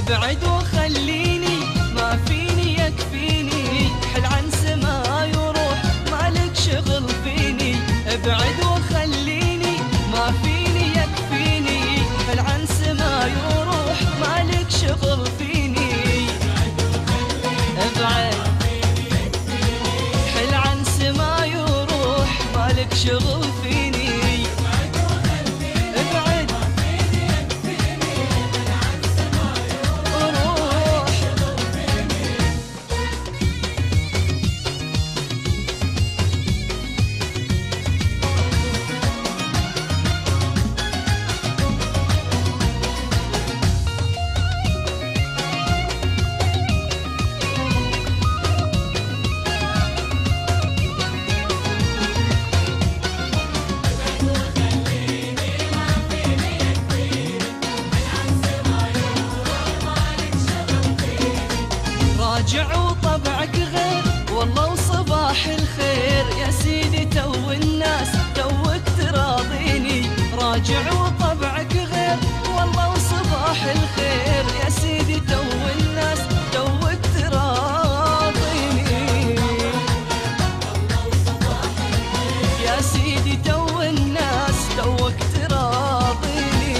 ابعد وخليني ما فيني يكفيني، حل عن سماي وروح مالك شغل فيني. ابعد وخليني ما فيني يكفيني، حل عن سماي وروح مالك شغل فيني. ابعد حل عن سماي وروح مالك شغل فيني. راجع وطبعك غير والله وصباح الخير، يا سيدي تو الناس توك تراضيني. راجع وطبعك غير والله وصباح الخير، يا سيدي تو الناس توك تراضيني. يا سيدي تو الناس توك تراضيني.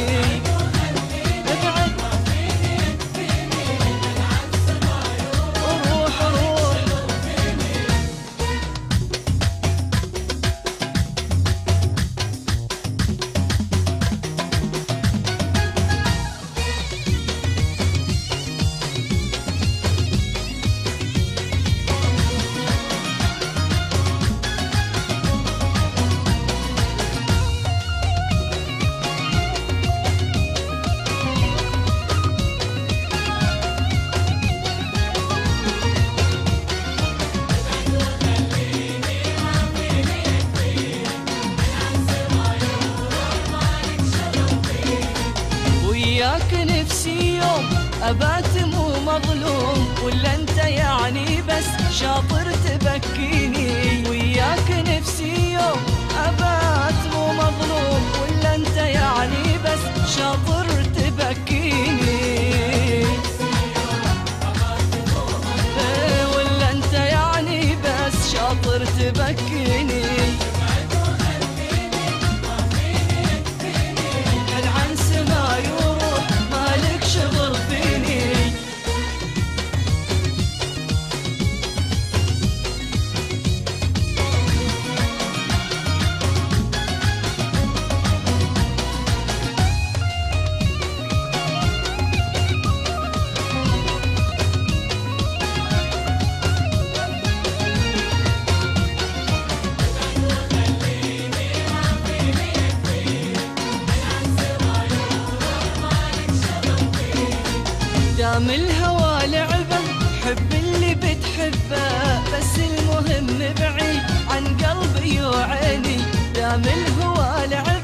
وياك نفسي يوم أبات مو مظلوم، ولا أنت يعني بس شاطر تبكيني. وياك نفسي يوم أبات مو مظلوم، ولا أنت يعني بس شاطر تبكيني. ولا أنت يعني بس شاطر تبكيني. دام الهوى لعبه حب اللي بتحبه، بس المهم بعيد عن قلبي وعيني. دام الهوى لعبه